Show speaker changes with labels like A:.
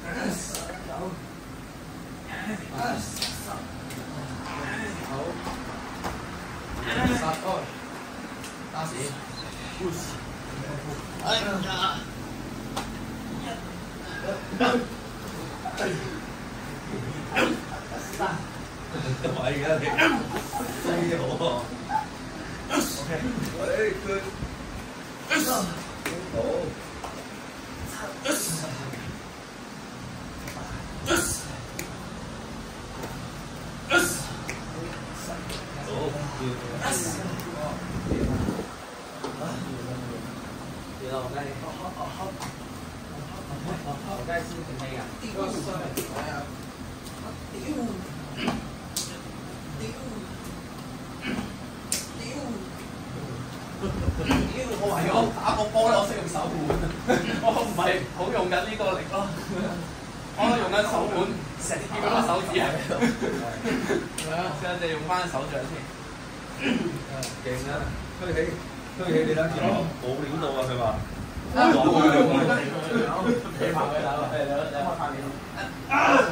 A: 打死，不死，
B: 哎呀！
C: 干嘛呀你？真有喎。OK， 喂佢。好。
B: 我梗係先整氣㗎。
A: 我話我打個波咧，我識用手腕，我唔係好用緊呢個力咯。我用緊手腕，成啲嗰個手指喺度。試下就用翻手掌先。
C: 勁啊！推起你啦，見我冇料到啊！佢話。
A: 你拍佢打，係你拍面。